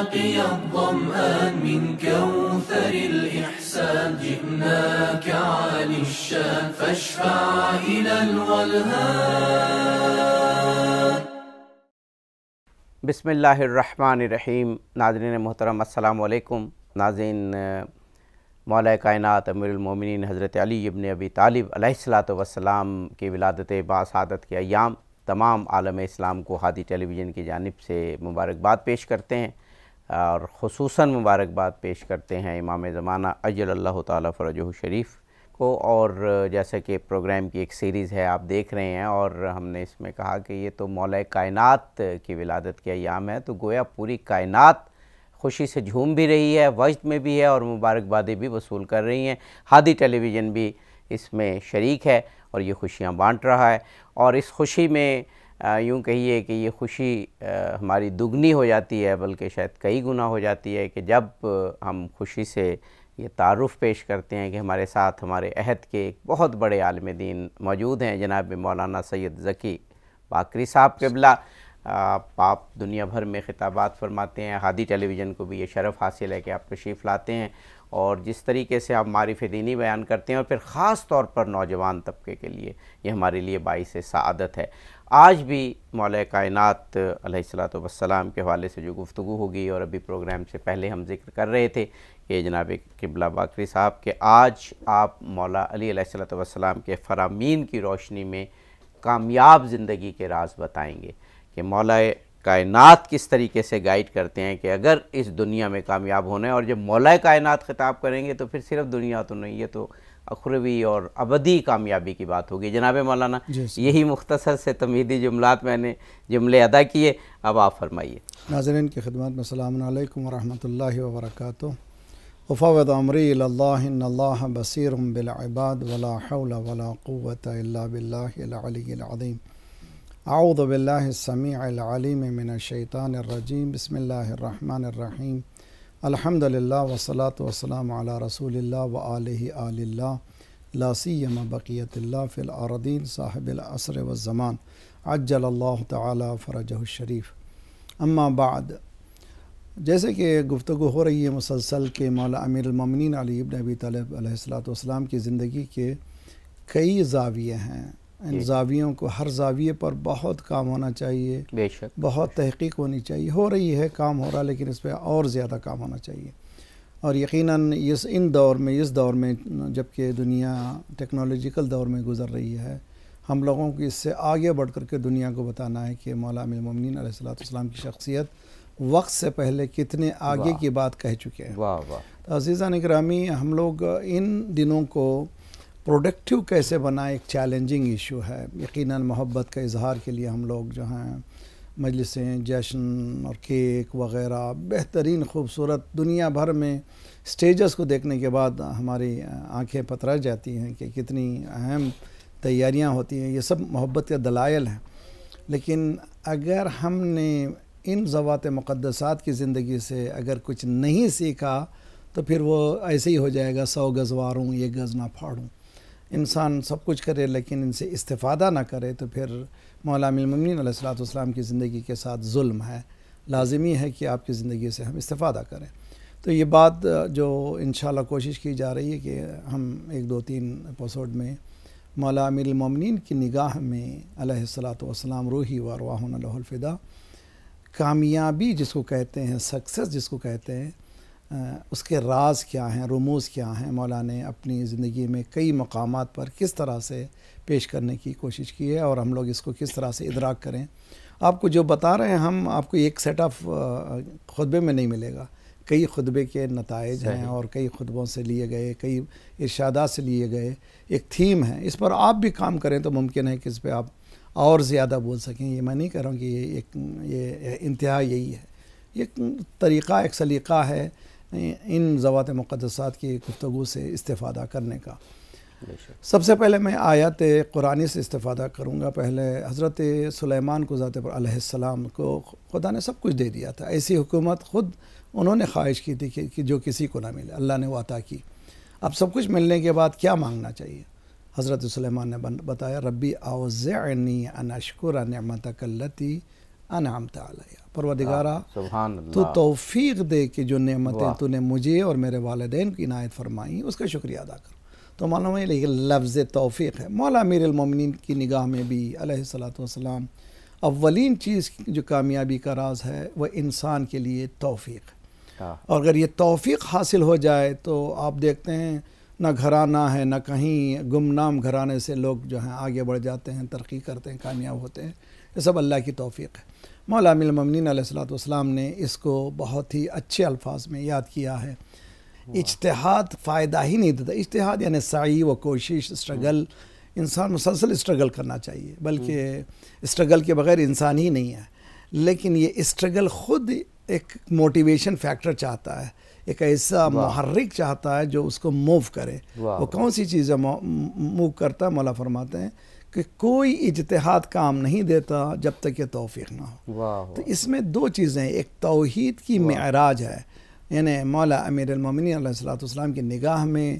ساقي الظمآن من كوثر الإحسان جئناك عالي الشان فاشفع إلى الولهان. بسم اللہ الرحمن الرحیم. ناظرین محترم السلام علیکم. ناظرین، مولا کائنات امیر المومنین حضرت علی ابن ابی طالب علیہ السلام کی ولادت باسعادت کے ایام تمام عالم اسلام کو ہادی ٹیلی ویژن کی جانب سے مبارکباد پیش کرتے ہیں، اور خصوصاً مبارکباد پیش کرتے ہیں امام زمانہ عجل اللہ تعالیٰ فرجہ شریف کو. اور جیسا کہ پروگرام کی ایک سیریز ہے آپ دیکھ رہے ہیں، اور ہم نے اس میں کہا کہ یہ تو مولا کائنات کی ولادت کے ایام ہے، تو گویا پوری کائنات خوشی سے جھوم بھی رہی ہے، وجد میں بھی ہے، اور مبارکبادیں بھی وصول کر رہی ہیں. ہادی ٹیلی ویژن بھی اس میں شریک ہے اور یہ خوشیاں بانٹ رہا ہے. اور اس خوشی میں یوں کہیے کہ یہ خوشی ہماری دگنی ہو جاتی ہے، بلکہ شاید کئی گنا ہو جاتی ہے، کہ جب ہم خوشی سے یہ تعارف پیش کرتے ہیں کہ ہمارے ساتھ ہمارے عہد کے ایک بہت بڑے عالم دین موجود ہیں، جناب مولانا سید ذکی باقری صاحب قبلہ. آپ دنیا بھر میں خطابات فرماتے ہیں، ہادی ٹیلی ویژن کو بھی یہ شرف حاصل ہے کہ آپ تشریف لاتے ہیں، اور جس طریقے سے آپ معارف دینی بیان کرتے ہیں، اور پھر خاص طور پر نوجوان طبقے کے لیے یہ ہمارے لیے باعث سعادت ہے. آج بھی مولا کائنات علیہ السلام کے حوالے سے جو گفتگو ہوگی، اور ابھی پروگرام سے پہلے ہم ذکر کر رہے تھے کہ جناب قبلہ باقری صاحب کہ آج آپ مولا علی علیہ السلام کے فرامین کی روشنی میں کامیاب زندگی کے راز بتائیں گے کہ مولا کائنات کس طریقے سے گائیڈ کرتے ہیں کہ اگر اس دنیا میں کامیاب ہونا ہے. اور جب مولا کائنات خطاب کریں گے تو پھر صرف دنیا تو نہیں، یہ تو اخروی اور ابدی کامیابی کی بات ہوگی. جناب مولانا، یہی مختصر سے تمہیدی جملات میں نے جملے ادا کیے، اب آپ فرمائیے. ناظرین کی خدمت میں السلام علیکم ورحمۃ اللہ وبرکاتہ. وفوض امری الی اللہ ان اللہ بصیر بالعباد ولا حول ولا قوۃ الا باللہ العلی العظیم. اعوذ باللہ السمیع العلیم من الشیطان الرجیم. بسم اللہ الرحمن الرحیم. الحمد للہ والصلاة والسلام علی رسول اللہ وآلہ آل اللہ لا سیما بقیت اللہ فی الارضین صاحب العصر والزمان عجل اللہ تعالی فرجہ الشریف. اما بعد، جیسے کہ گفتگو ہو رہی ہے مسلسل کہ مولا امیر المومنین علی ابن ابی طالب علیہ السلام کی زندگی کے کئی زاویے ہیں. ان زاویوں کو، ہر زاویے پر بہت کام ہونا چاہیے، بے شک بہت تحقیق ہونی چاہیے. ہو رہی ہے، کام ہو رہا، لیکن اس پہ اور زیادہ کام ہونا چاہیے. اور یقیناً اس دور میں جب کہ دنیا ٹیکنالوجیکل دور میں گزر رہی ہے، ہم لوگوں کو اس سے آگے بڑھ کر کے دنیا کو بتانا ہے کہ مولا امیر المومنین علیہ السلام کی شخصیت وقت سے پہلے کتنے آگے کی بات کہہ چکے ہیں. واہ واہ. تو عزیزان اکرامی، ہم لوگ ان دنوں کو پروڈکٹیو کیسے بنائیں، ایک چیلنجنگ ایشو ہے. یقیناً محبت کا اظہار کے لیے ہم لوگ جو ہیں مجلسیں، جشن اور کیک وغیرہ، بہترین خوبصورت دنیا بھر میں سٹیجز کو دیکھنے کے بعد ہماری آنکھیں پترا جاتی ہیں کہ کتنی اہم تیاریاں ہوتی ہیں. یہ سب محبت کے دلائل ہیں. لیکن اگر ہم نے ان ذوات مقدسات کی زندگی سے اگر کچھ نہیں سیکھا تو پھر وہ ایسے ہی ہو جائے گا 100 گز واروں یہ گز نہ پھاڑوں. انسان سب کچھ کرے لیکن ان سے استفادہ نہ کرے تو پھر مولا امیر المومنین علیہ السلام کی زندگی کے ساتھ ظلم ہے. لازمی ہے کہ آپ کی زندگی سے ہم استفادہ کریں. تو یہ بات جو انشاءاللہ کوشش کی جا رہی ہے کہ ہم 1-2-3 ایپیسوڈ میں مولا امیر المومنین کی نگاہ میں علیہ السلام روحی و ارواحنا لہ الفدا، کامیابی جس کو کہتے ہیں، سکسیس جس کو کہتے ہیں، اس کے راز کیا ہیں، رموز کیا ہیں، مولا نے اپنی زندگی میں کئی مقامات پر کس طرح سے پیش کرنے کی کوشش کی ہے، اور ہم لوگ اس کو کس طرح سے ادراک کریں. آپ کو جو بتا رہے ہیں ہم آپ کو ایک سیٹ آف خطبے میں نہیں ملے گا. کئی خطبے کے نتائج ہیں اور کئی خطبوں سے لیے گئے، کئی ارشادات سے لیے گئے ایک تھیم ہے. اس پر آپ بھی کام کریں تو ممکن ہے کہ اس پہ آپ اور زیادہ بول سکیں. یہ میں نہیں کہہ رہا ہوں کہ یہ انتہا یہی ہے. ایک طریقہ، ایک سلیقہ ہے ان ذوات مقدسات کی گفتگو سے استفادہ کرنے کا. سب سے پہلے میں آیات قرآنی سے استفادہ کروں گا. پہلے حضرت سلیمان کو ذات پر علیہ السلام کو خدا نے سب کچھ دے دیا تھا. ایسی حکومت خود انہوں نے خواہش کی تھی کہ جو کسی کو نہ ملے، اللہ نے وہ عطا کی. اب سب کچھ ملنے کے بعد کیا مانگنا چاہیے؟ حضرت سلیمان نے بتایا ربی اوزعنی ان اشکر نعمتک التی अनअमत अलैया, परवरदिगारा सुभान अल्लाह, तो तौफीक दे कि जो नेमतें तूने मुझे और मेरे वालिदैन की इनायत फरमाई उसका शुक्रिया अदा करो। तो मालूम है लेकिन लफ्ज़ तौफीक है। मौला अमीरुल मोमिनीन की निगाह में भी अलैहिस्सलातु वस्सलाम अव्वलीन चीज़ जो कामयाबी का राज है वह इंसान के लिए तौफीक है। और अगर ये तौफीक हासिल हो जाए तो आप देखते हैं ना घराना है ना कहीं गुमनाम घराने से लोग जो हैं आगे बढ़ जाते हैं, तरक्की करते हैं, कामयाब होते हैं। ये सब अल्लाह की तौफीक है। मौला अमीरुल मोमिनीन अलैहिस्सलातु वस्सलाम ने इसको बहुत ही अच्छे अल्फाज में याद किया है। इज्तिहाद फ़ायदा ही नहीं देता। इज्तिहाद यानी साई व कोशिश, स्ट्रगल, इंसान मुसलसल स्ट्रगल करना चाहिए, बल्कि स्ट्रगल के बगैर इंसान ही नहीं है। लेकिन ये स्ट्रगल ख़ुद एक मोटिवेशन फैक्टर चाहता है, एक ऐसा मुहर्रिक चाहता है जो उसको मूव करे। वो कौन सी चीज़ें मूव करता है? मौला फरमाते हैं कि कोई इज्तिहाद काम नहीं देता जब तक ये तौफीक ना हो। तो इसमें दो चीज़ें, एक तौहीद की मेराज है, यानी मौला अमीरुल मोमिनीन अलैहिस्सलातु वस्सलाम की निगाह में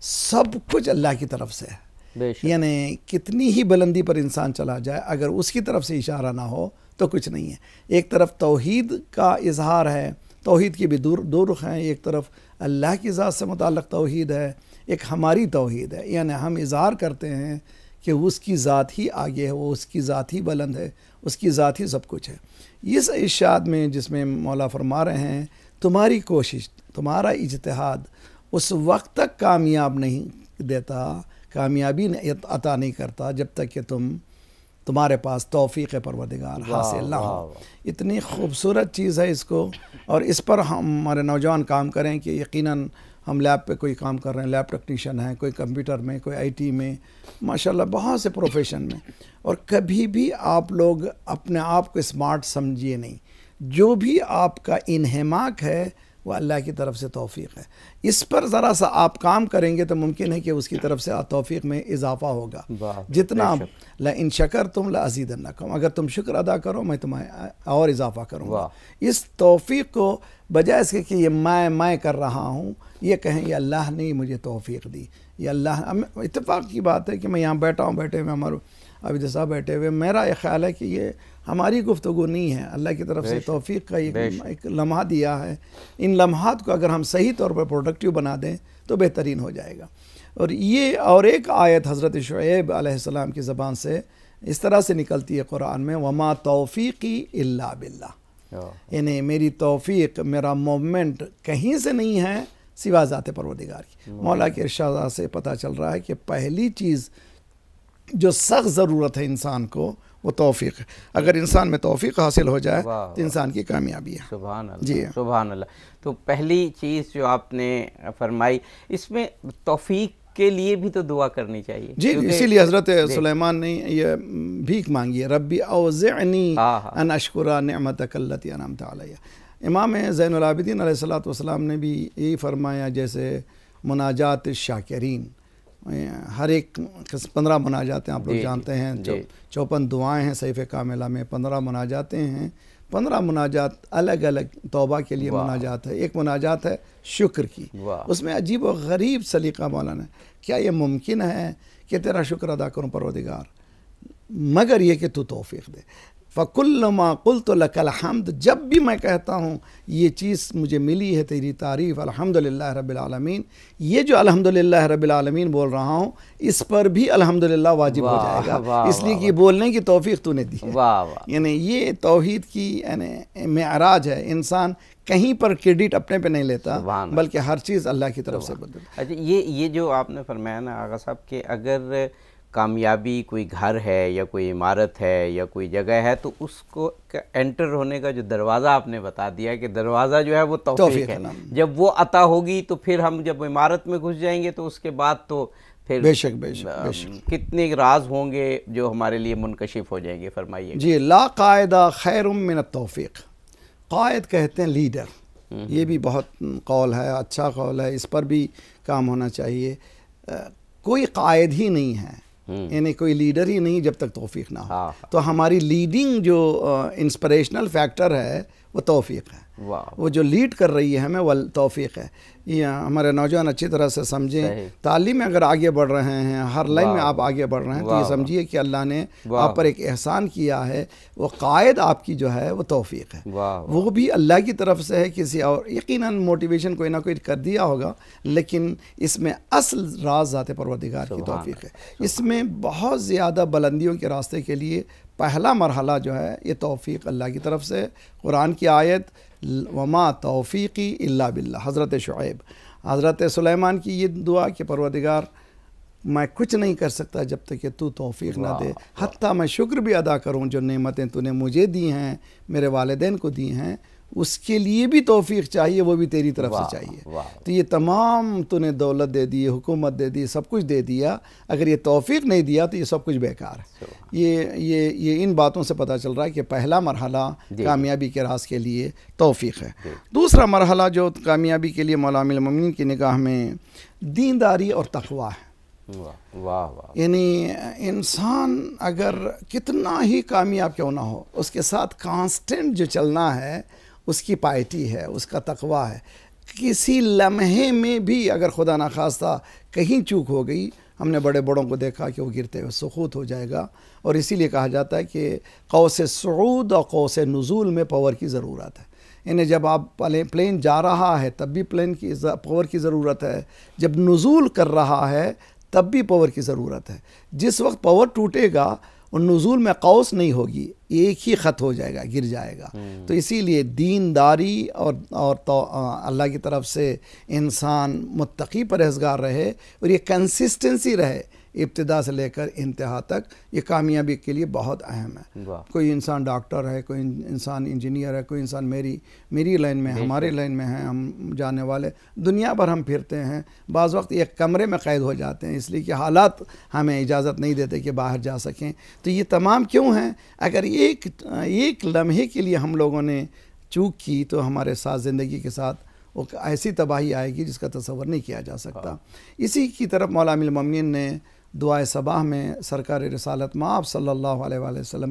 सब कुछ अल्लाह की तरफ से है। यानी कितनी ही बुलंदी पर इंसान चला जाए, अगर उसकी तरफ से इशारा ना हो तो कुछ नहीं है। एक तरफ तौहीद का इजहार है, तौहीद की भी दो रुख हैं। एक तरफ अल्लाह की ज़ात से मुताल्लिक़ तौहीद है, एक हमारी तौहीद है, यानी हम इजहार करते हैं कि उसकी ज़ात ही आगे है, वो उसकी ज़ात ही बुलंद है, उसकी ज़ात ही सब कुछ है। इस इरशाद में जिसमें मौला फरमा रहे हैं तुम्हारी कोशिश, तुम्हारा इज्तिहाद उस वक्त तक कामयाब नहीं देता, कामयाबी अता नहीं करता जब तक कि तुम्हारे पास तौफीक परवरदिगार हासिल ना हो। इतनी खूबसूरत चीज़ है इसको, और इस पर हमारे नौजवान काम करें कि यकीनन हम लैब पे कोई काम कर रहे हैं, लैब टेक्नीशियन हैं, कोई कंप्यूटर में, कोई आईटी में, माशाल्लाह बहुत से प्रोफेशन में। और कभी भी आप लोग अपने आप को स्मार्ट समझिए नहीं। जो भी आपका इन्हमाक है वो अल्लाह की तरफ से तौफीक है। इस पर ज़रा सा आप काम करेंगे तो मुमकिन है कि उसकी तरफ से तौफीक में इजाफ़ा होगा। जितना ला इन शकर तुम ला अज़ीदन्नकुम, अगर तुम शुक्र अदा करो मैं तुम्हें और इजाफ़ा करूँगा। इस तौफीक को बजाय इसके कि ये मैं कर रहा हूँ, ये कहें ये अल्लाह ने मुझे तौफीक दी, ये अल्लाह। इत्तेफाक की बात है कि मैं यहाँ बैठा हूँ, बैठे हुए हमारे आबिद साहब बैठे हुए, मेरा ये ख्याल है कि ये हमारी गुफ्तगू नहीं है, अल्लाह की तरफ से तौफीक का एक लम्हा दिया है। इन लम्हात को अगर हम सही तौर पर प्रोडक्टिव बना दें तो बेहतरीन हो जाएगा। और ये और एक आयत हज़रत शुएब अलैहिस्सलाम की ज़बान से इस तरह से निकलती है कुरान में, वमा तौफ़ीक़ी इल्ला बिल्लाह, यानी मेरी तौफीक, मेरा मूवमेंट कहीं से नहीं है सिवा ज़ात परवरदिगार की। मौला के इरशाद से पता चल रहा है कि पहली चीज़ जो सख्त ज़रूरत है इंसान को वो तौफीक है। अगर इंसान में तौफीक हासिल हो जाए तो इंसान की कामयाबी है। सुभान अल्लाह, जी सुभान अल्लाह। तो पहली चीज़ जो आपने फरमाई, इसमें तौफीक के लिए भी तो दुआ करनी चाहिए। जी, इसीलिए हज़रत सुलेमान ने ये भीख मांगी है, रब्बी औज़िअनी अन अशकुरा निअमतक अल्लती अनअमत अलैया। इमाम ज़ैनुल आबिदीन अलैहिस्सलातु वस्सलाम ने भी यही फरमाया, जैसे मुनाजात शाकिरीन, हर एक 15 मुनाजातें आप लोग जानते हैं, 54 दुआएं हैं सहीफ़े कामिला में, 15 मुनाजातें हैं। 15 मुनाजात अलग अलग तौबा के लिए मुनाजात है। एक मुनाजात है शुक्र की, उसमें अजीब व गरीब सलीक़ा मौलाना, क्या ये मुमकिन है कि तेरा शुक्र अदा करूँ परवरदिगार, मगर ये कि तू तौफीक दे। फ़कुल्लमा क़ुल्तु लकल हम्द, जब भी मैं कहता हूँ ये चीज़ मुझे मिली है तेरी तारीफ़, अल्हम्दुलिल्लाह रब्बिल आलमीन, ये जो अल्हम्दुलिल्लाह रब्बिल आलमीन बोल रहा हूँ इस पर भी अल्हम्दुलिल्लाह वाजिब हो जाएगा, इसलिए कि बोलने की तौफीक तूने दी है। यानी ये तौहीद की यानी मेराज है। इंसान कहीं पर क्रेडिट अपने पे नहीं लेता, बल्कि हर चीज़ अल्लाह की तरफ से बदलता। अच्छा, ये जो आपने फरमाया ना आगा साहब कि अगर कामयाबी कोई घर है या कोई इमारत है या कोई जगह है तो उसको एंटर होने का जो दरवाज़ा आपने बता दिया कि दरवाज़ा जो है वो तौफीक है। जब वो अता होगी तो फिर हम जब इमारत में घुस जाएंगे तो उसके बाद तो फिर बेशक कितने राज होंगे जो हमारे लिए मुनकशिफ हो जाएंगे। फरमाइए जी। ला कायदा खैरुम मिन तौफीक, कायद कहते हैं लीडर, ये भी बहुत कौल है, अच्छा कौल है, इस पर भी काम होना चाहिए। कोई कायद ही नहीं है, यानी कोई लीडर ही नहीं जब तक तौफीक ना हो। तो हमारी लीडिंग जो इंस्पिरेशनल फैक्टर है وہ توفیق ہے. وہ جو لیڈ کر رہی ہے ہمیں وہ توفیق ہے. یہ ہمارے نوجوان اچھی طرح سے سمجھیں, تعلیم میں اگر آگے بڑھ رہے ہیں, ہر لائن میں آپ آگے بڑھ رہے ہیں, تو یہ سمجھیے کہ اللہ نے آپ پر ایک احسان کیا ہے. وہ قائد آپ کی جو ہے وہ توفیق ہے, وہ بھی اللہ کی طرف سے ہے. کسی اور یقیناً موٹیویشن کوئی نہ کوئی کر دیا ہوگا, لیکن اس میں اصل راز ذات پروردگار کی توفیق ہے. اس میں بہت زیادہ بلندیوں کے راستے کے لیے پہلا مرحلہ جو ہے یہ توفیق اللہ کی طرف سے. قرآن کی آیت وما توفیقی الا باللہ, حضرت شعیب, حضرت سلیمان کی یہ دعا کہ پروردگار میں کچھ نہیں کر سکتا جب تک کہ تو توفیق نہ دے, حتیٰ میں شکر بھی ادا کروں جو نعمتیں تو نے مجھے دی ہیں, میرے والدین کو دی ہیں, اس کے لیے بھی توفیق چاہیے, وہ بھی تیری طرف سے چاہیے. تو یہ تمام تو نے دولت دے دی, حکومت دے دی, سب کچھ دے دیا, اگر یہ توفیق نہیں دیا تو یہ سب کچھ بیکار ہے. یہ ان باتوں سے پتہ چل رہا ہے کہ پہلا مرحلہ کامیابی کے راز کے لیے توفیق ہے. دوسرا مرحلہ جو کامیابی کے لیے مولا امیر المومنین کی نگاہ میں دینداری اور تقویٰ ہے. یعنی انسان اگر کتنا ہی کامیاب کیوں نہ ہو, اس کے ساتھ کانسٹنٹ جو چلنا ہے اس کی پائٹی ہے, اس کا تقویٰ ہے. کسی لمحے میں بھی اگر خدا نخواستہ کہیں چوک ہو گئی, ہم نے بڑے بڑوں کو دیکھا کہ وہ گرتے ہوئے سقوط ہو جائے گا. اور اسی لیے کہا جاتا ہے کہ قوس صعود اور قوس نزول میں پاور کی ضرورت ہے. یعنی جب آپ پلین جا رہا ہے تب بھی پلین کی پاور کی ضرورت ہے, جب نزول کر رہا ہے تب بھی پاور کی ضرورت ہے. جس وقت پاور ٹوٹے گا اور نزول میں قوس نہیں ہوگی, ایک ہی خط ہو جائے گا, گر جائے گا. تو اسی لیے دینداری اور اللہ کی طرف سے انسان متقی پرہیزگار رہے, اور یہ کنسسٹنسی رہے ابتدا سے لے کر انتہا تک, یہ کامیابی کے لیے بہت اہم ہے. کوئی انسان ڈاکٹر ہے, کوئی انسان انجینئر ہے, کوئی انسان میری لائن میں, ہمارے لائن میں ہیں ہم جانے والے, دنیا بھر ہم پھرتے ہیں. بعض وقت ایک کمرے میں قید ہو جاتے ہیں اس لیے کہ حالات ہمیں اجازت نہیں دیتے کہ باہر جا سکیں. تو یہ تمام کیوں ہیں؟ اگر ایک لمحے کے لیے ہم لوگوں نے چوک کی تو ہمارے ساتھ زندگی کے ساتھ وہ ایسی تباہی آئے گی جس کا تصور نہیں کیا جا سکتا. اسی کی طرف مولا امیر المومنین نے دعائے صباح میں سرکار رسالت مآب صلی اللہ علیہ وآلہ وسلم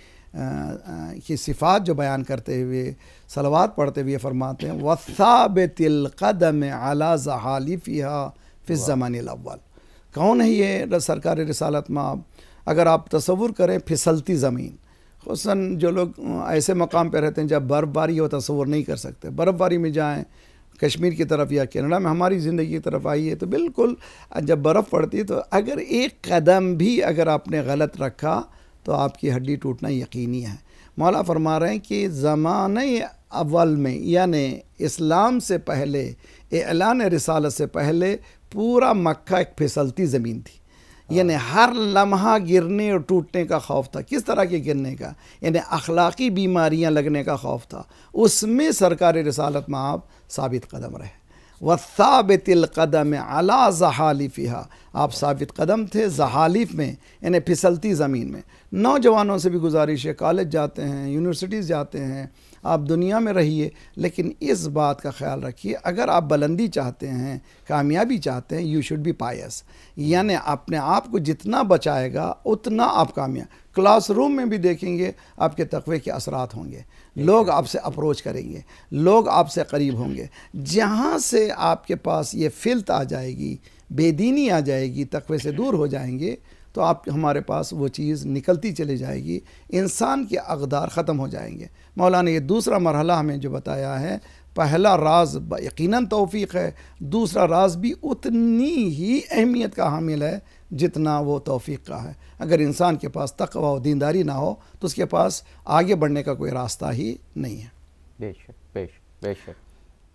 کی صفات جو بیان کرتے ہوئے صلوات پڑھتے ہوئے فرماتے ہیں وَثَابِتِ الْقَدَمِ عَلَى زَحَالِفِهَا فِي الزَّمَانِ الْأَوَّلِ. کون ہے یہ سرکار رسالت مآب؟ اگر آپ تصور کریں پھسلتی زمین, خصوصاً جو لوگ ایسے مقام پہ رہتے ہیں جب برف باری ہو تصور نہیں کر سکتے. برف باری میں جائیں کشمیر کی طرف یا کینیڈا میں ہماری زندگی کی طرف آئیے تو بالکل جب برف پڑتی ہے تو اگر ایک قدم بھی اگر آپ نے غلط رکھا تو آپ کی ہڈی ٹوٹنا یقینی ہے. مولا فرما رہے ہیں کہ زمانہ اول میں یعنی اسلام سے پہلے, اعلان رسالت سے پہلے پورا مکہ ایک پھسلتی زمین تھی. یعنی ہر لمحہ گرنے اور ٹوٹنے کا خوف تھا. کس طرح کے گرنے کا؟ یعنی اخلاقی بیماریاں لگنے کا خوف تھا. اس میں سرکار رسالت میں آپ ثابت قدم رہے. وَثَابِتِ الْقَدَمِ عَلَى زَحَالِفِهَا, آپ ثابت قدم تھے زحالف میں یعنی پھسلتی زمین میں. نوجوانوں سے بھی گزارش ہے, کالج جاتے ہیں, یونیورسٹیز جاتے ہیں, آپ دنیا میں رہیے, لیکن اس بات کا خیال رکھیے اگر آپ بلندی چاہتے ہیں, کامیابی چاہتے ہیں, یو شوڈ بی پائس. یعنی اپنے آپ کو جتنا بچائے گا اتنا آپ کامیاب. کلاس روم میں بھی دیکھیں گے آپ کے تقوی کے اثرات ہوں گے, لوگ آپ سے اپروچ کریں گے, لوگ آپ سے قریب ہوں گے. جہاں سے آپ کے پاس یہ فلت آ جائے گی, بے دینی آ جائے گی, تقوی سے دور ہو جائیں گے, تو آپ ہمارے پاس وہ چیز نکلتی چلی جائے گی, انسان کے اقدار ختم ہو جائیں گے. مولا نے یہ دوسرا مرحلہ ہمیں جو بتایا ہے, پہلا راز یقیناً توفیق ہے, دوسرا راز بھی اتنی ہی اہمیت کا حامل ہے جتنا وہ توفیق کا ہے. اگر انسان کے پاس تقوی و دینداری نہ ہو تو اس کے پاس آگے بڑھنے کا کوئی راستہ ہی نہیں ہے. بے شک بے شک بے شک.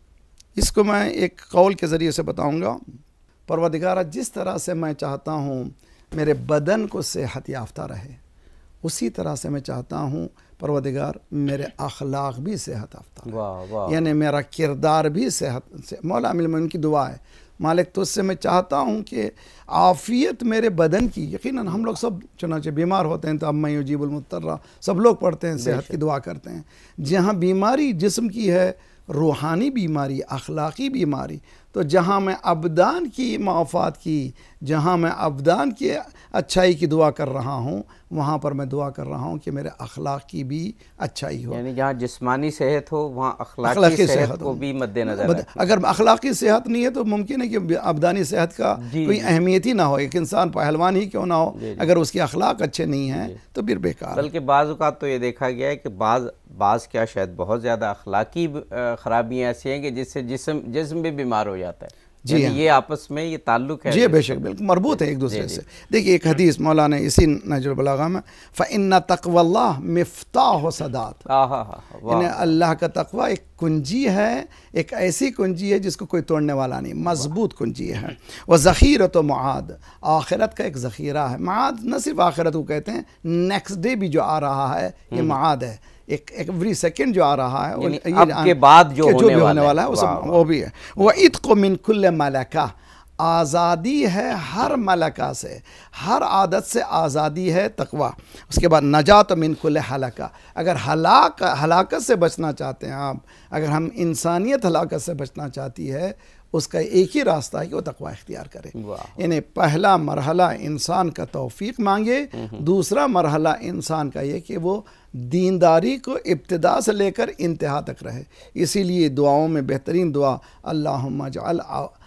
اس کو میں ایک قول کے ذریعے سے بتاؤں گا. پروردگارہ جس طرح سے میں چاہتا ہوں میرے بدن کو صحت یافتہ رہے, اسی طرح سے میں چاہتا ہوں پروردگار میرے اخلاق بھی صحت یافتہ, یعنی میرا کردار بھی صحت سے. مولا امیر المومنین کی دعا ہے, مالک تجھ سے میں چاہتا ہوں کہ عافیت میرے بدن کی. یقیناً ہم لوگ سب چنانچہ بیمار ہوتے ہیں تو اما یجیب المضطر سب لوگ پڑھتے ہیں, صحت کی دعا کرتے ہیں. جہاں بیماری جسم کی ہے روحانی بیماری، اخلاقی بیماری، تو جہاں میں ابدان کی معافات کی، جہاں میں ابدان کی اچھائی کی دعا کر رہا ہوں، وہاں پر میں دعا کر رہا ہوں کہ میرے اخلاق کی بھی اچھائی ہو. یعنی جہاں جسمانی صحت ہو وہاں اخلاقی صحت کو بھی مد نظر رکھیں. اگر اخلاقی صحت نہیں ہے تو ممکن ہے کہ ابدانی صحت کا کوئی اہمیت ہی نہ ہو. ایک انسان پہلوان ہی کیوں نہ ہو، اگر اس کی اخلاق اچھے نہیں ہیں تو پھر بیکار. بلکہ بعض اوقات تو یہ دیکھا گیا ہے کہ بعض کیا شاید بہت زیادہ اخلاقی خرابیاں ایسی ہیں کہ جس سے جسم بھی بیمار ہو جاتا ہے. جی ہاں، یہ آپس میں یہ تعلق ہے. جی بے شک، بالکل مربوط ہے ایک دوسرے سے. دیکھیے ایک حدیث مولانا اسی نہج البلاغہ میں فَإِنَّ تَقْوَى اللَّهِ مِفْتَاحُ صَدَاتٍ، یعنی اللہ کا تقوی ایک کنجی ہے، ایک ایسی کنجی ہے جس کو کوئی توڑنے والا نہیں، مضبوط کنجی ہے. وَذَخِيرَةُ مُعَاد، آخرت کا ایک ذخیرہ ہے. معاد نہ صرف آخرت کو کہتے ہیں، نیکسٹ ڈے بھی جو آ رہا ہے یہ معاد ہے. ایوری سیکنڈ جو آ رہا ہے، یعنی اب کے بعد جو ہونے والا ہے وہ بھی ہے. وَعِتْقُ مِنْ كُلِّ مَلَكَةٍ، آزادی ہے ہر ملکہ سے، ہر عادت سے آزادی ہے تقوی. اس کے بعد نجات من کل ہلاکہ، اگر ہلاکت سے بچنا چاہتے ہیں آپ، اگر ہم انسانیت ہلاکت سے بچنا چاہتی ہے، اس کا ایک ہی راستہ ہے کہ وہ تقوی اختیار کرے. یعنی پہلا مرحلہ انسان کا توفیق مانگے، دوسرا مرحلہ انسان کا یہ کہ وہ دینداری کو ابتدا سے لے کر انتہا تک رہے. اسی لیے دعاؤں میں بہترین دعا اللہم اجعل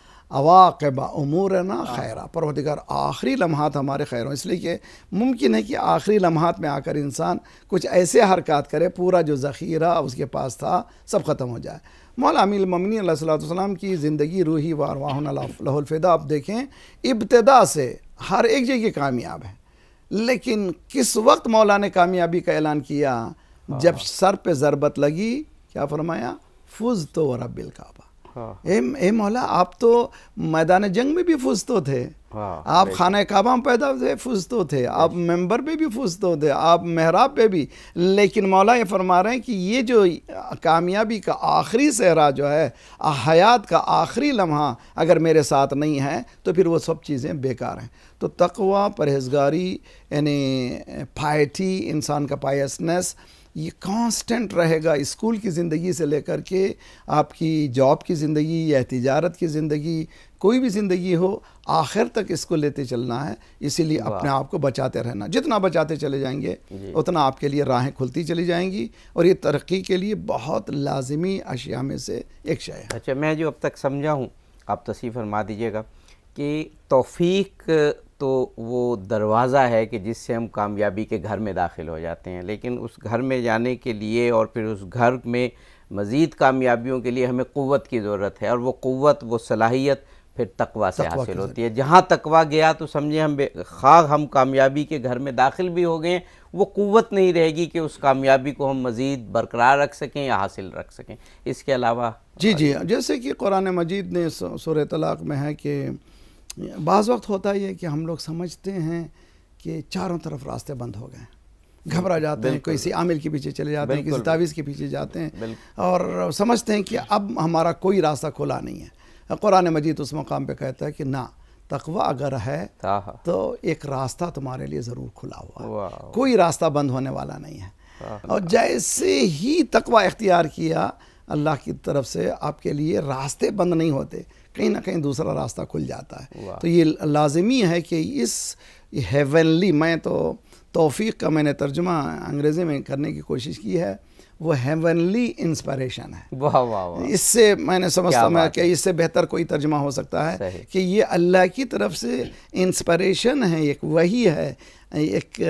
عواقب امورنا خیرہ، پروردگار آخری لمحات ہمارے خیر ہوں. اس لیے کہ ممکن ہے کہ آخری لمحات میں آ کر انسان کچھ ایسے حرکات کرے، پورا جو ذخیرہ اس کے پاس تھا سب ختم ہو جائے. مولا امیر المومنین علیہ الصلوۃ والسلام کی زندگی روحی و ارواحنا لہ الفدا، آپ دیکھیں ابتدا سے ہر ایک جگہ کامیاب ہے، لیکن کس وقت مولا نے کامیابی کا اعلان کیا؟ جب سر پہ ضربت لگی، کیا فرمایا؟ فزت ورب الکعبہ. اے مولا، آپ تو میدان جنگ میں بھی فزتو تھے، آپ خانہ کعبہ میں پیدا ہوئے فزتو تھے، آپ ممبر پہ بھی فزتو تھے، آپ محراب پہ بھی. لیکن مولا یہ فرما رہے ہیں کہ یہ جو کامیابی کا آخری صحرا جو ہے، حیات کا آخری لمحہ اگر میرے ساتھ نہیں ہے تو پھر وہ سب چیزیں بیکار ہیں. تو تقوی، پرہیزگاری، یعنی پائٹی، انسان کا پائسنس، یہ کانسٹنٹ رہے گا اسکول کی زندگی سے لے کر کے آپ کی جاب کی زندگی یا تجارت کی زندگی، کوئی بھی زندگی ہو، آخر تک اس کو لیتے چلنا ہے. اسی لیے اپنے آپ کو بچاتے رہنا. جتنا بچاتے چلے جائیں گے اتنا آپ کے لیے راہیں کھلتی چلی جائیں گی، اور یہ ترقی کے لیے بہت لازمی اشیاء میں سے ایک شے ہے. اچھا، میں جو اب تک سمجھا ہوں، آپ تصحیح فرما دیجئے گا کہ توفیق تو وہ دروازہ ہے کہ جس سے ہم کامیابی کے گھر میں داخل ہو جاتے ہیں، لیکن اس گھر میں جانے کے لیے اور پھر اس گھر میں مزید کامیابیوں کے لیے ہمیں قوت کی ضرورت ہے، اور وہ قوت، وہ صلاحیت پھر تقوی سے حاصل ہوتی ہے. جہاں تقوی گیا تو سمجھے ہم کامیابی کے گھر میں داخل بھی ہو گئے، وہ قوت نہیں رہے گی کہ اس کامیابی کو ہم مزید برقرار رکھ سکیں یا حاصل رکھ سکیں. اس کے علاوہ جی جیسے کہ قرآن مجید نے سورہ طلاق میں ہے کہ بعض وقت ہوتا یہ کہ ہم لوگ سمجھتے ہیں کہ چاروں طرف راستے بند ہو گئے، گھبرا جاتے ہیں، کسی عامل کے پیچھے چلے جاتے ہیں، کسی تعویذ کے پیچھے جاتے ہیں، اور سمجھتے ہیں کہ اب ہمارا کوئی راستہ کھلا نہیں ہے. قرآن مجید اس مقام پہ کہتا ہے کہ نہ، تقوی اگر ہے تو ایک راستہ تمہارے لیے ضرور کھلا ہوا ہے، کوئی راستہ بند ہونے والا نہیں ہے. اور جیسے ہی تقوی اختیار کیا، اللہ کی طرف سے آپ کے لیے راستے بند نہیں ہوتے، کہیں نہ کہیں دوسرا راستہ کھل جاتا ہے. تو یہ لازمی ہے کہ اس ہیونلی، میں تو توفیق کا میں نے ترجمہ انگریزی میں کرنے کی کوشش کی ہے، وہ ہیونلی انسپریشن ہے. واہ واہ واہ. اس سے میں نے سمجھتا میں کہ اس سے بہتر کوئی ترجمہ ہو سکتا ہے کہ یہ اللہ کی طرف سے انسپریشن ہے، ایک وحی ہے. ایک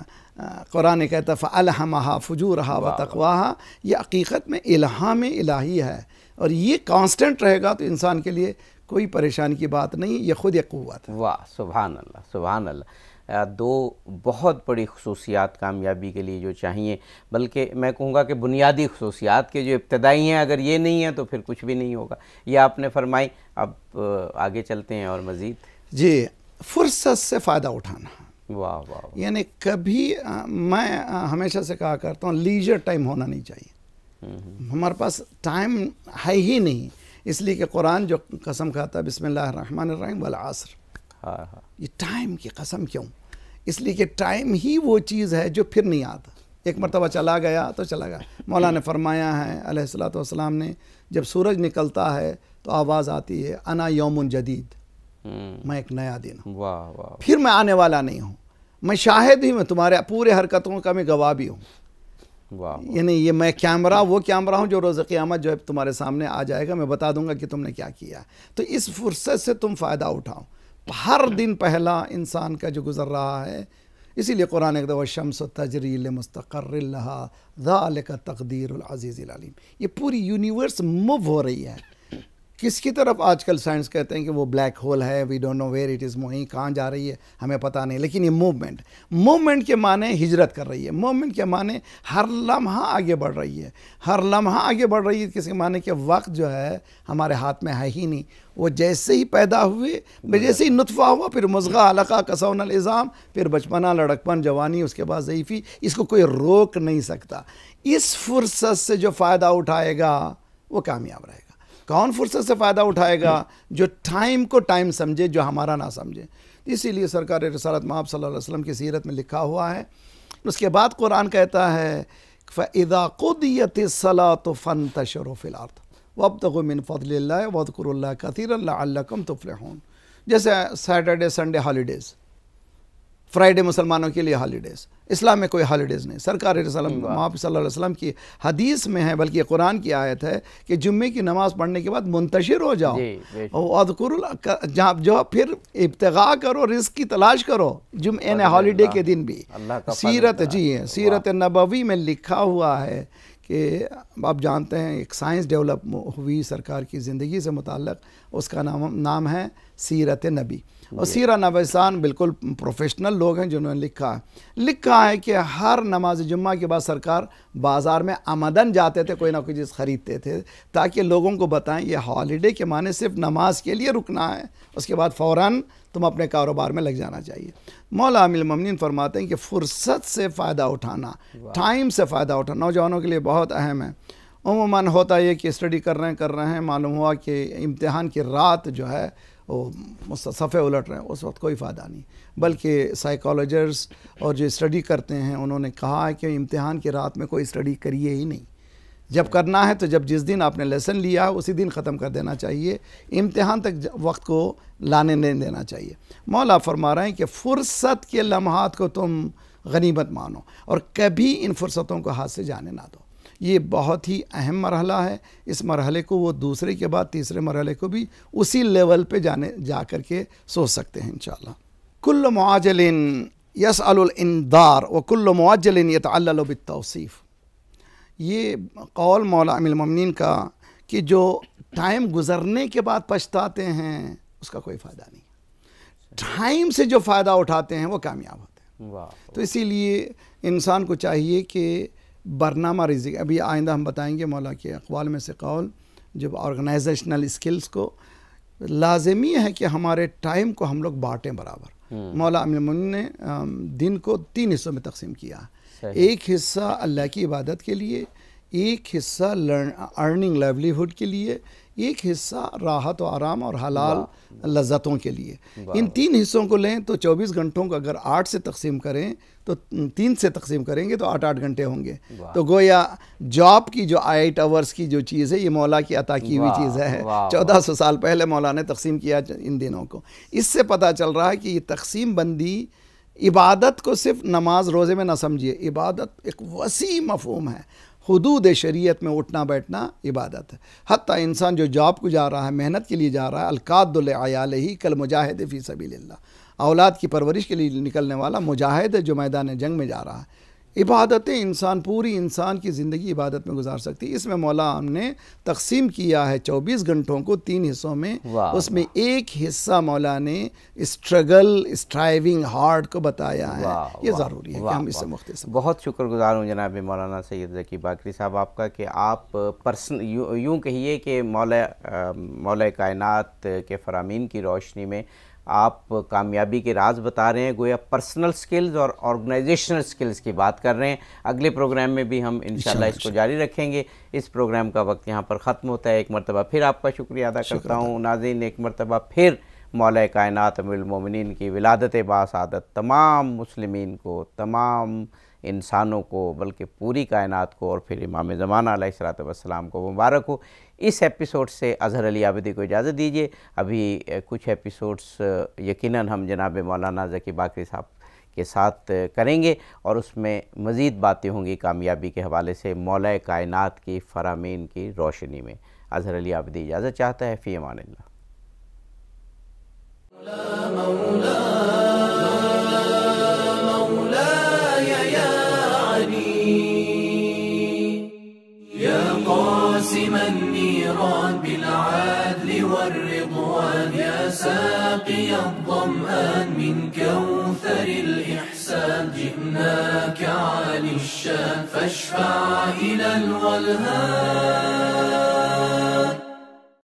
قرآن کہتا ہے فَأَلْهَمَهَا فُجُورَهَا وَتَقْوَاهَا، یہ حقیقت میں الہام الہی ہے، اور یہ کانسٹنٹ رہے گا تو انسان کے لیے کوئی پریشانی کی بات نہیں، یہ خود ایک قوت ہے. واہ، سبحان اللہ، سبحان اللہ. دو بہت بڑی خصوصیات کامیابی کے لیے جو چاہیے، بلکہ میں کہوں گا کہ بنیادی خصوصیات کے جو ابتدائی ہیں، اگر یہ نہیں ہیں تو پھر کچھ بھی نہیں ہوگا. یہ آپ نے فرمائی. اب آگے چلتے ہیں اور مزید. جی، فرصت سے فائدہ اٹھانا. واہ واہ. یعنی کبھی میں ہمیشہ سے کہا کرتا ہوں لیجر ٹائم ہونا نہیں چاہیے. ہمارے پاس ٹائم ہے ہی نہیں، اس لیے کہ قرآن جو قسم کھاتا ہے بسم اللہ الرحمن الرحیم والعصر، یہ ٹائم کی قسم کیوں؟ اس لیے کہ ٹائم ہی وہ چیز ہے جو پھر نہیں آتا. ایک مرتبہ چلا گیا تو چلا گیا. مولا نے فرمایا ہے علیہ الصلوۃ والسلام نے جب سورج نکلتا ہے تو آواز آتی ہے انا یوم جدید, میں ایک نیا دن ہوں, پھر میں آنے والا نہیں ہوں, میں شاہد ہی, میں تمہارے پورے حرکتوں کا میں گواہ بھی ہوں. یعنی یہ میں کیمرہ, وہ کیمرہ ہوں جو روز قیامت جو ہے تمہارے سامنے آ جائے گا, میں بتا دوں گا کہ تم نے کیا کیا. تو اس فرصت سے تم فائدہ اٹھاؤ. ہر دن پہلا انسان کا جو گزر رہا ہے, اسی لیے قرآن ایک دفعہ الشمس تجری لمستقر لہا ذالک تقدیر العزیز العلیم. یہ پوری یونیورس موو ہو رہی ہے. کس کی طرف آج کل سائنس کہتے ہیں کہ وہ بلیک ہول ہے, we don't know where it is moving, کہاں جا رہی ہے ہمیں پتہ نہیں, لیکن یہ موومنٹ کے معنی ہجرت کر رہی ہے. موومنٹ کے معنی ہر لمحہ آگے بڑھ رہی ہے, ہر لمحہ آگے بڑھ رہی ہے. کس کے معنی کہ وقت جو ہے ہمارے ہاتھ میں ہے ہی نہیں. وہ جیسے ہی پیدا ہوئے, جیسے ہی نطفہ ہوا, پھر مضغہ علقہ کسون العظام, پھر بچپنا, لڑکپن, جوانی, اس کے بعد ضعیفی, اس کو کوئی روک نہیں سکتا. اس فرصت سے جو فائدہ اٹھائے گا وہ کامیاب رہے گا. کون فرصت سے فائدہ اٹھائے گا؟ جو ٹائم کو ٹائم سمجھے, جو ہمارا نہ سمجھے. اسی لیے سرکار رسالت مآب صلی اللہ علیہ وسلم کی سیرت میں لکھا ہوا ہے. اس کے بعد قرآن کہتا ہے فَإِذَا قُضِيَتِ الصَّلَاةُ فَانْتَشِرُوا فِي الْأَرْضِ وَابْتَغُوا مِنْ فَضْلِ اللَّهِ وَاذْكُرُوا اللَّهَ كَثِيرًا لَعَلَّكُمْ تُفْلِحُونَ. جیسے سیٹرڈے سنڈے ہالیڈیز, فرائیڈے مسلمانوں کے لیے ہالیڈیز, اسلام میں کوئی ہالیڈیز نہیں. سرکار رسالت مآب صلی اللہ علیہ وسلم کی حدیث میں ہے, بلکہ قرآن کی آیت ہے کہ جمعے کی نماز پڑھنے کے بعد منتشر ہو جاؤ, جو پھر ابتغاء کرو, رزق کی تلاش کرو جمعے نے ہالیڈے کے دن بھی. سیرت نبوی میں لکھا ہوا ہے کہ آپ جانتے ہیں ایک سائنس ڈیولپ ہوئی سرکار کی زندگی سے متعلق, اس کا نام ہے سیرت نبی. اور سیرہ نویسان بالکل پروفیشنل لوگ ہیں جنہوں نے لکھا ہے کہ ہر نماز جمعہ کے بعد سرکار بازار میں آمدن جاتے تھے, کوئی نہ کوئی چیز خریدتے تھے تاکہ لوگوں کو بتائیں یہ ہالیڈے کے معنی صرف نماز کے لیے رکنا ہے, اس کے بعد فوراً تم اپنے کاروبار میں لگ جانا چاہیے. مولا امیر المومنین فرماتے ہیں کہ فرصت سے فائدہ اٹھانا, ٹائم سے فائدہ اٹھانا نوجوانوں کے لیے بہت اہم ہے. عموماً ہوتا یہ کہ اسٹڈی کر رہے ہیں, معلوم ہوا کہ امتحان کی رات جو ہے وہ صفحے الٹ رہے ہیں, اس وقت کوئی فائدہ نہیں. بلکہ سائیکالوجسٹ اور جو اسٹڈی کرتے ہیں انہوں نے کہا ہے کہ امتحان کی رات میں کوئی اسٹڈی کریے ہی نہیں. جب کرنا ہے تو جس دن آپ نے لیسن لیا اسی دن ختم کر دینا چاہیے, امتحان تک وقت کو لانے نہیں دینا چاہیے. مولا فرما رہے ہیں کہ فرصت کے لمحات کو تم غنیمت مانو اور کبھی ان فرصتوں کو ہاتھ سے جانے نہ دو. یہ بہت ہی اہم مرحلہ ہے. اس مرحلے کو وہ دوسرے کے بعد تیسرے مرحلے کو بھی اسی لیول پہ جا کر کے سوچ سکتے ہیں انشاءاللہ. کل معاجل یسأل الانذار وکل معجل یتعلل بالتوصیف. یہ قول مولا امیر المومنین کا کہ جو ٹائم گزرنے کے بعد پچھتاتے ہیں اس کا کوئی فائدہ نہیں. ٹائم سے جو فائدہ اٹھاتے ہیں وہ کامیاب ہوتے ہیں. تو اسی لیے انسان کو چاہیے کہ برنامہ ریزی, ابھی آئندہ ہم بتائیں گے مولا کے اقوال میں سے قول, جب آرگنائزیشنل اسکلز کو لازمی ہے کہ ہمارے ٹائم کو ہم لوگ بانٹیں برابر. مولا امیر المومنین نے دن کو 3 حصوں میں تقسیم کیا. ایک حصہ اللہ کی عبادت کے لیے, ایک حصہ ارننگ لائیولیہوڈ کے لیے, ایک حصہ راحت و آرام اور حلال لذتوں کے لیے. ان 3 حصوں کو لیں تو 24 گھنٹوں کو اگر 8 سے تقسیم کریں تو 3 سے تقسیم کریں گے تو 8 گھنٹے ہوں گے. تو گویا جاب کی جو 8 آورز کی جو چیز ہے یہ مولا کی عطا کی ہوئی چیز ہے. 1400 سال پہلے مولا نے تقسیم کیا ان دنوں کو. اس سے پتہ چل رہا ہے کہ یہ تقسیم بندی عبادت کو صرف نماز روزے میں نہ سمجھیے. عبادت ایک وسیع مفہوم ہے. حدود شریعت میں اٹھنا بیٹھنا عبادت ہے. حتیٰ انسان جو جاب کو جا رہا ہے, محنت کے لیے جا رہا ہے, القاد لعیالہ کالمجاہد فی سبیل اللہ, اولاد کی پرورش کے لیے نکلنے والا مجاہد ہے جو میدان جنگ میں جا رہا ہے. عبادتیں انسان پوری انسان کی زندگی عبادت میں گزار سکتی. اس میں مولا ہم نے تقسیم کیا ہے 24 گھنٹوں کو 3 حصوں میں. اس میں ایک حصہ مولا نے اسٹرگل, اسٹرائیونگ ہارڈ کو بتایا ہے. یہ ضروری ہے کہ ہم اس سے مختصر. بہت شکر گزار ہوں جناب مولانا سید ذکی باقری صاحب آپ کا کہ آپ یوں کہیے کہ مولا کائنات کے فرامین کی روشنی میں آپ کامیابی کے راز بتا رہے ہیں. گویا پرسنل سکلز اور آرگنائزیشنل سکلز کی بات کر رہے ہیں. اگلے پروگرام میں بھی ہم انشاءاللہ اس کو جاری رکھیں گے. اس پروگرام کا وقت یہاں پر ختم ہوتا ہے. ایک مرتبہ پھر آپ کا شکریہ ادا کرتا ہوں. ناظرین, ایک مرتبہ پھر مولا کائنات امیر المومنین کی ولادت باسعادت تمام مسلمین کو, تمام انسانوں کو بلکہ پوری کائنات کو اور پھر امام زمانہ علیہ الصلوۃ والسلام کو مبارک ہو۔ اس ایپیسوڈ سے اظہر علی عابدی کو اجازت دیجیے۔ ابھی کچھ ایپیسوڈز یقیناً ہم جناب مولانا ذکی باقری صاحب کے ساتھ کریں گے اور اس میں مزید باتیں ہوں گی کامیابی کے حوالے سے مولا کائنات کی فرامین کی روشنی میں۔ اظہر علی عابدی اجازت چاہتا ہے، فی امان اللہ۔ قاسم النيران بالعدل والرضوان يا ساقي الظمآن من كوثر الإحسان جئناك عالي الشان فاشفع إلى الولهان